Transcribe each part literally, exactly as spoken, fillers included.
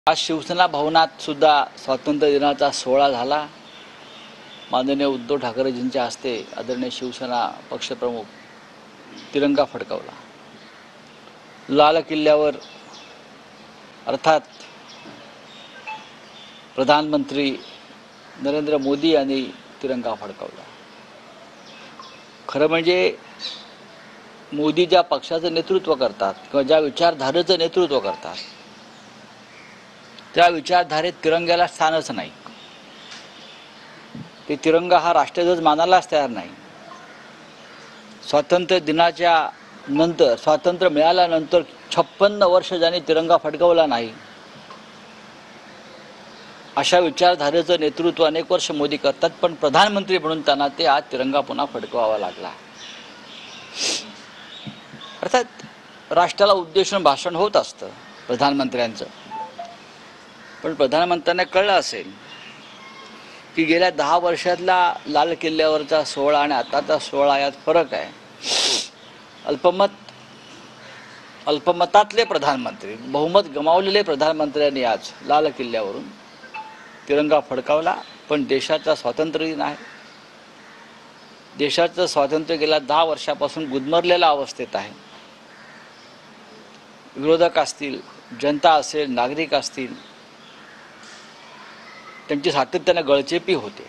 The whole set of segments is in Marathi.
आज शिवसेना भवनात सुद्धा स्वातंत्र्य दिनाचा सोहळा झाला। माननीय उद्धव ठाकरेजींच्या हस्ते आदरणीय शिवसेना पक्षप्रमुख तिरंगा फडकवला। लाल किल्ल्यावर अर्थात प्रधानमंत्री नरेंद्र मोदी यांनी तिरंगा फडकवला। खरं म्हणजे मोदी ज्या पक्षाचं नेतृत्व करतात किंवा ज्या विचारधारेचं नेतृत्व करतात त्या विचारधारेत तिरंग्याला स्थानच नाही। ते तिरंगा हा राष्ट्रध्वज मानायलाच तयार नाही। स्वातंत्र्य दिनाच्या नंतर स्वातंत्र्य मिळाल्यानंतर छप्पन्न वर्ष ज्यांनी तिरंगा फडकवला नाही अशा विचारधारेचं नेतृत्व अनेक वर्ष मोदी करतात, पण प्रधानमंत्री म्हणून त्यांना ते आज तिरंगा पुन्हा फडकवावा लागला। अर्थात राष्ट्राला उद्देशून भाषण होत असतं प्रधानमंत्र्यांचं, पण प्रधानमंत्र्यांना कळलं असेल की गेल्या दहा वर्षातला लाल किल्ल्यावरचा सोहळा आणि आताचा सोहळा यात फरक आहे। अल्पमत अल्पमतातले प्रधानमंत्री, बहुमत गमावलेले प्रधानमंत्र्यांनी आज लाल किल्ल्यावरून तिरंगा फडकावला, पण देशाचा स्वातंत्र्य दिन आहे। देशाचं स्वातंत्र्य गेल्या दहा वर्षापासून गुदमरलेल्या अवस्थेत आहे। विरोधक असतील, जनता असेल, नागरिक असतील, त्यांची सातत्याने गळचेपी होते।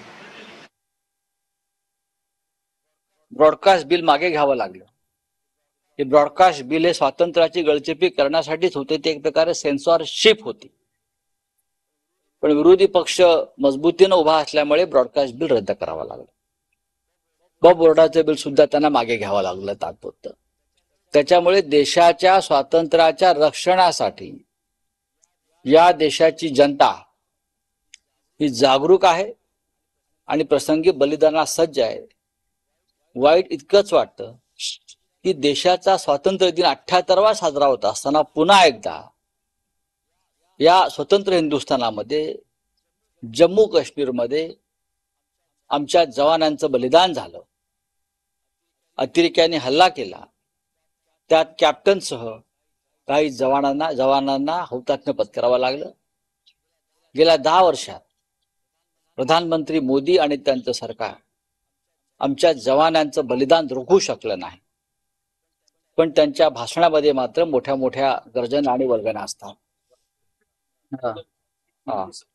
ब्रॉडकास्ट बिल मागे घ्यावं लागलं। हे ब्रॉडकास्ट बिल हे स्वातंत्र्याची गळचेपी करण्यासाठीच होते, ते एक प्रकारे सेन्सॉरशिप होती, पण विरोधी पक्ष मजबूतीने उभा असल्यामुळे ब्रॉडकास्ट बिल रद्द करावं लागलं। ब बोर्डाचं बिल सुद्धा त्यांना मागे घ्यावं लागलं तात्पुरतं। त्याच्यामुळे देशाच्या स्वातंत्र्याच्या रक्षणासाठी या देशाची जनता ही जागरूक आहे आणि प्रसंगी बलिदानास सज्ज आहे। वाईट इतकंच वाटतं की देशाचा स्वातंत्र्य दिन अठ्ठ्याहत्तरावा साजरा होत असताना पुन्हा एकदा या स्वतंत्र हिंदुस्थानामध्ये जम्मू काश्मीरमध्ये आमच्या जवानांचं बलिदान झालं। अतिरेक्यांनी हल्ला केला, त्यात कॅप्टनसह काही जवानांना जवानांना हुतात्म्य पत्करावं लागलं। गेल्या दहा वर्षात प्रधानमंत्री मोदी आणि त्यांचं सरकार आमच्या जवानांचं बलिदान रोखू शकलं नाही, पण त्यांच्या भाषणामध्ये मात्र मोठ्या मोठ्या गर्जना आणि वल्गना असतात। हा हा